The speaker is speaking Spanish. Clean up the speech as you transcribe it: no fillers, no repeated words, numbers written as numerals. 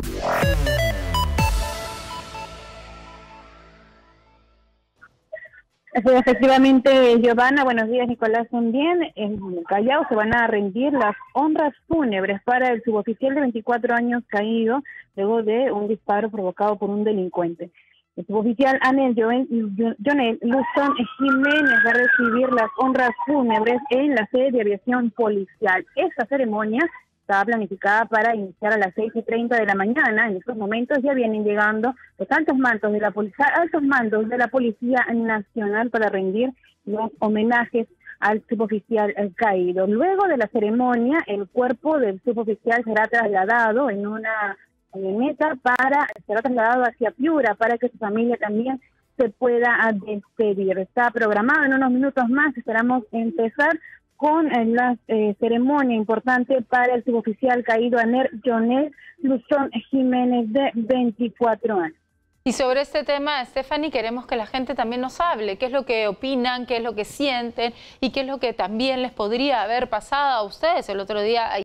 Sí, efectivamente, Giovanna, buenos días, Nicolás, también. En Callao se van a rendir las honras fúnebres para el suboficial de 24 años caído luego de un disparo provocado por un delincuente. El suboficial Anel Jonel Luzón Jiménez va a recibir las honras fúnebres en la sede de aviación policial. Esta ceremonia estaba planificada para iniciar a las 6:30 de la mañana. En estos momentos ya vienen llegando los altos mandos de la Policía Nacional para rendir los homenajes al suboficial caído. Luego de la ceremonia, el cuerpo del suboficial será trasladado en una camioneta será trasladado hacia Piura para que su familia también se pueda despedir. Está programado en unos minutos más, esperamos empezar con la ceremonia importante para el suboficial caído Anel Jonel Luzón Jiménez, de 24 años. Y sobre este tema, Stephanie, queremos que la gente también nos hable, qué es lo que opinan, qué es lo que sienten y qué es lo que también les podría haber pasado a ustedes el otro día.